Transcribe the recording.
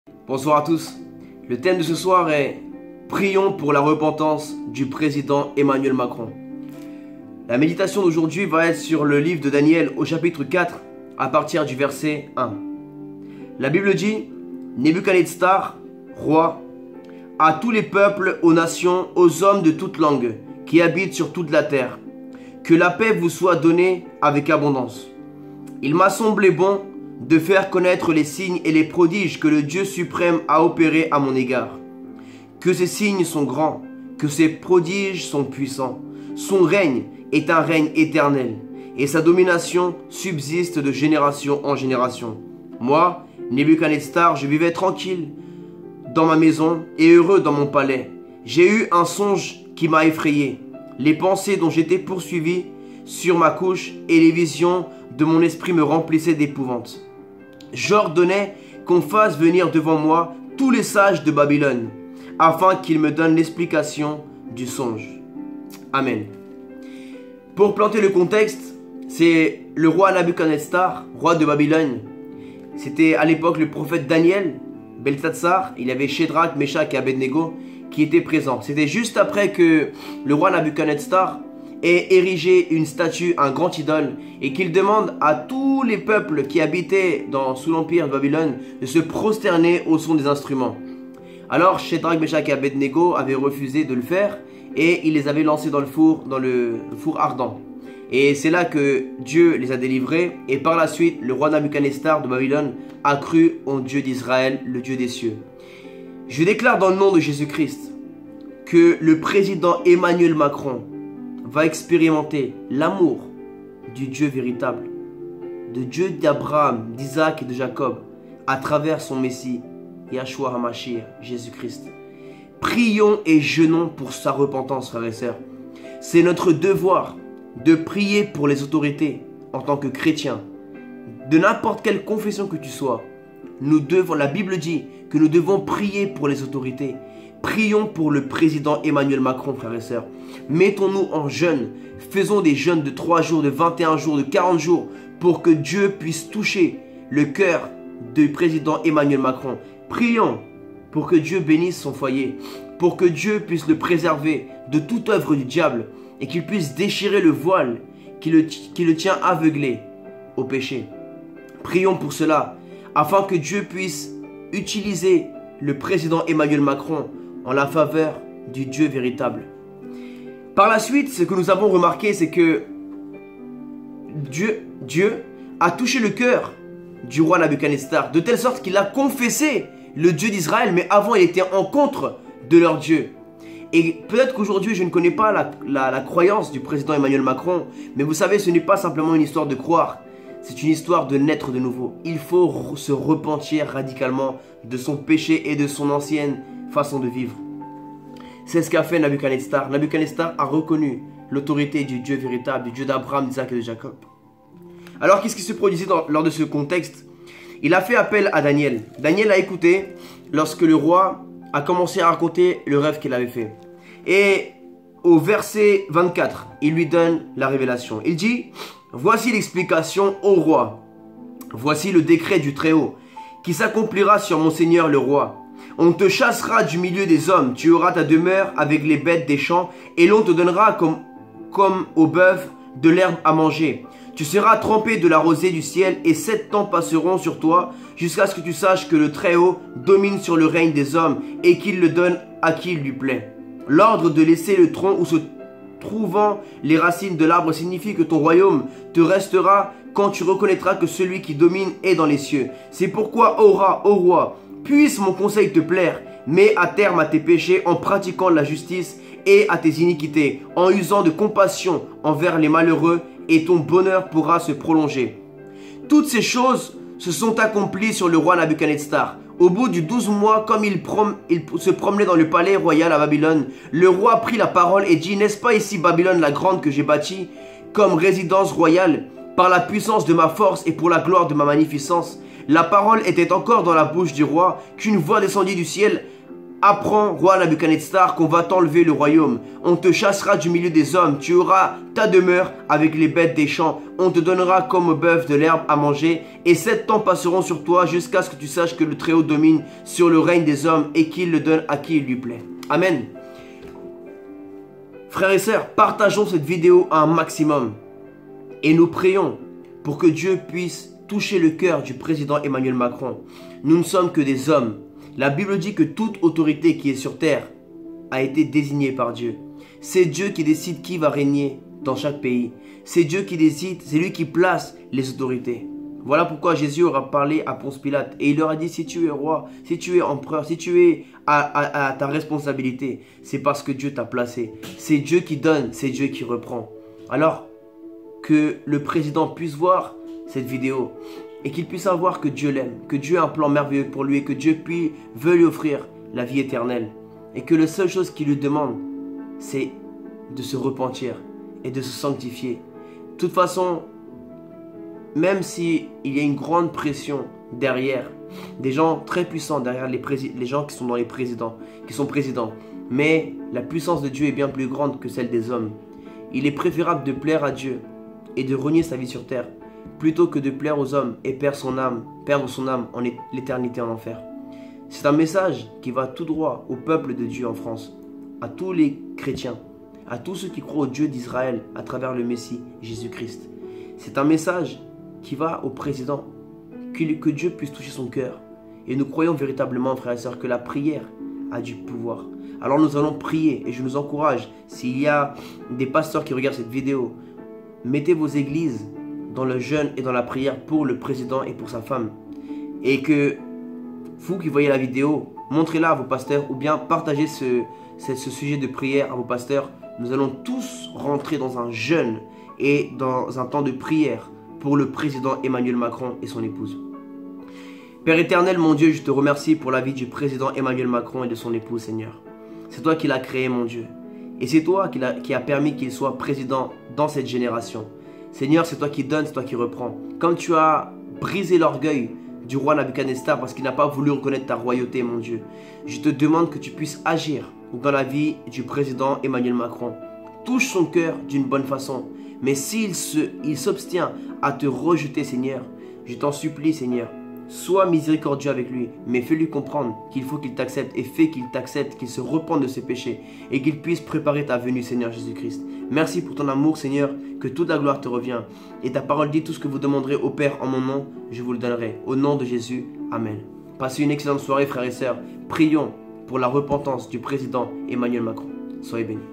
Bonsoir à tous. Le thème de ce soir est « Prions pour la repentance du président Emmanuel Macron ». La méditation d'aujourd'hui va être sur le livre de Daniel au chapitre 4 à partir du verset 1. La Bible dit « Nebuchadnezzar, roi, à tous les peuples, aux nations, aux hommes de toute langue qui habitent sur toute la terre, que la paix vous soit donnée avec abondance. Il m'a semblé bon de faire connaître les signes et les prodiges que le Dieu suprême a opérés à mon égard. Que ces signes sont grands, que ces prodiges sont puissants. Son règne est un règne éternel, et sa domination subsiste de génération en génération. Moi, Nebuchadnezzar, je vivais tranquille dans ma maison et heureux dans mon palais. J'ai eu un songe qui m'a effrayé. Les pensées dont j'étais poursuivi sur ma couche et les visions de mon esprit me remplissaient d'épouvante. J'ordonnais qu'on fasse venir devant moi tous les sages de Babylone, afin qu'ils me donnent l'explication du songe. Amen. Pour planter le contexte, c'est le roi Nebuchadnezzar, roi de Babylone. C'était à l'époque le prophète Daniel, Beltsatsar, il y avait Shadrach, Meshach et Abednego qui étaient présents. C'était juste après que le roi Nebuchadnezzar ait érigé une statue, un grand idole, et qu'il demande à tous les peuples qui habitaient sous l'empire de Babylone de se prosterner au son des instruments. Alors Shadrach, Meshach et Abednego avaient refusé de le faire et il les avait lancés dans le four ardent. Et c'est là que Dieu les a délivrés, et par la suite le roi Nebuchadnezzar de Babylone a cru en Dieu d'Israël, le Dieu des cieux. Je déclare dans le nom de Jésus-Christ que le président Emmanuel Macron va expérimenter l'amour du Dieu véritable, de Dieu d'Abraham, d'Isaac et de Jacob, à travers son Messie, Yahshua HaMashiach, Jésus-Christ. Prions et jeûnons pour sa repentance, frères et sœurs. C'est notre devoir de prier pour les autorités en tant que chrétiens, de n'importe quelle confession que tu sois. La Bible dit que nous devons prier pour les autorités. Prions pour le président Emmanuel Macron, frères et sœurs. Mettons-nous en jeûne. Faisons des jeûnes de 3 jours, de 21 jours, de 40 jours, pour que Dieu puisse toucher le cœur du président Emmanuel Macron. Prions pour que Dieu bénisse son foyer, pour que Dieu puisse le préserver de toute œuvre du diable et qu'il puisse déchirer le voile qui le tient aveuglé au péché. Prions pour cela, afin que Dieu puisse utiliser le président Emmanuel Macron en la faveur du Dieu véritable. Par la suite, ce que nous avons remarqué, c'est que Dieu a touché le cœur du roi Nebuchadnezzar, de telle sorte qu'il a confessé le Dieu d'Israël, mais avant il était en contre de leur Dieu. Et peut-être qu'aujourd'hui je ne connais pas la croyance du président Emmanuel Macron, mais vous savez, ce n'est pas simplement une histoire de croire, c'est une histoire de naître de nouveau. Il faut se repentir radicalement de son péché et de son ancienne façon de vivre. C'est ce qu'a fait Nebuchadnezzar. Nebuchadnezzar a reconnu l'autorité du Dieu véritable, du Dieu d'Abraham, d'Isaac et de Jacob. Alors qu'est-ce qui se produisait lors de ce contexte? Il a fait appel à Daniel. Daniel a écouté lorsque le roi a commencé à raconter le rêve qu'il avait fait. Et au verset 24, il lui donne la révélation. Il dit: voici l'explication au roi. Voici le décret du Très-Haut qui s'accomplira sur mon seigneur le roi. On te chassera du milieu des hommes, tu auras ta demeure avec les bêtes des champs, et l'on te donnera comme au bœuf de l'herbe à manger. Tu seras trempé de la rosée du ciel, et 7 ans passeront sur toi, jusqu'à ce que tu saches que le Très-Haut domine sur le règne des hommes, et qu'il le donne à qui il lui plaît. L'ordre de laisser le tronc où se trouvant les racines de l'arbre signifie que ton royaume te restera quand tu reconnaîtras que celui qui domine est dans les cieux. C'est pourquoi, ô roi, puisse mon conseil te plaire, mets à terme à tes péchés en pratiquant la justice et à tes iniquités, en usant de compassion envers les malheureux, et ton bonheur pourra se prolonger. Toutes ces choses se sont accomplies sur le roi Nebuchadnezzar. Au bout du 12 mois, comme il se promenait dans le palais royal à Babylone, le roi prit la parole et dit: n'est-ce pas ici Babylone la grande que j'ai bâtie comme résidence royale, par la puissance de ma force et pour la gloire de ma magnificence? La parole était encore dans la bouche du roi qu'une voix descendit du ciel Apprends, roi Nabuchodonosor, qu'on va t'enlever le royaume. On te chassera du milieu des hommes. Tu auras ta demeure avec les bêtes des champs. On te donnera comme au bœuf de l'herbe à manger. Et 7 ans passeront sur toi jusqu'à ce que tu saches que le Très-Haut domine sur le règne des hommes et qu'il le donne à qui il lui plaît. Amen. Frères et sœurs, partageons cette vidéo un maximum. Et nous prions pour que Dieu puisse toucher le cœur du président Emmanuel Macron. Nous ne sommes que des hommes. La Bible dit que toute autorité qui est sur terre a été désignée par Dieu. C'est Dieu qui décide qui va régner dans chaque pays. C'est Dieu qui décide, c'est lui qui place les autorités. Voilà pourquoi Jésus aura parlé à Ponce Pilate et il leur a dit: si tu es roi, si tu es empereur, si tu es à ta responsabilité, c'est parce que Dieu t'a placé. C'est Dieu qui donne, c'est Dieu qui reprend. Alors que le président puisse voir cette vidéo et qu'il puisse savoir que Dieu l'aime, que Dieu a un plan merveilleux pour lui et que Dieu veut lui offrir la vie éternelle. Et que la seule chose qu'il lui demande, c'est de se repentir et de se sanctifier. De toute façon, même s'il y a une grande pression derrière, des gens très puissants derrière les gens qui sont dans les présidents, qui sont présidents, mais la puissance de Dieu est bien plus grande que celle des hommes. Il est préférable de plaire à Dieu et de renier sa vie sur terre, plutôt que de plaire aux hommes et perdre son âme en l'éternité en enfer. C'est un message qui va tout droit au peuple de Dieu en France, à tous les chrétiens, à tous ceux qui croient au Dieu d'Israël à travers le Messie Jésus-Christ. C'est un message qui va au président, que Dieu puisse toucher son cœur. Et nous croyons véritablement, frères et sœurs, que la prière a du pouvoir. Alors nous allons prier et je nous encourage, s'il y a des pasteurs qui regardent cette vidéo, mettez vos églises dans le jeûne et dans la prière pour le président et pour sa femme. Et que vous qui voyez la vidéo, montrez-la à vos pasteurs ou bien partagez ce sujet de prière à vos pasteurs. Nous allons tous rentrer dans un jeûne et dans un temps de prière pour le président Emmanuel Macron et son épouse. Père éternel, mon Dieu, je te remercie pour la vie du président Emmanuel Macron et de son épouse, Seigneur. C'est toi qui l'as créé, mon Dieu. Et c'est toi qui a permis qu'il soit président dans cette génération. Seigneur, c'est toi qui donnes, c'est toi qui reprends. Comme tu as brisé l'orgueil du roi Nabuchodonosor parce qu'il n'a pas voulu reconnaître ta royauté, mon Dieu. Je te demande que tu puisses agir dans la vie du président Emmanuel Macron. Touche son cœur d'une bonne façon. Mais s'il s'obstient à te rejeter, Seigneur, je t'en supplie, Seigneur, sois miséricordieux avec lui, mais fais-lui comprendre qu'il faut qu'il t'accepte et fais qu'il t'accepte, qu'il se repente de ses péchés et qu'il puisse préparer ta venue, Seigneur Jésus-Christ. Merci pour ton amour, Seigneur, que toute la gloire te revient. Et ta parole dit: tout ce que vous demanderez au Père en mon nom, je vous le donnerai. Au nom de Jésus, Amen. Passez une excellente soirée, frères et sœurs. Prions pour la repentance du président Emmanuel Macron. Soyez bénis.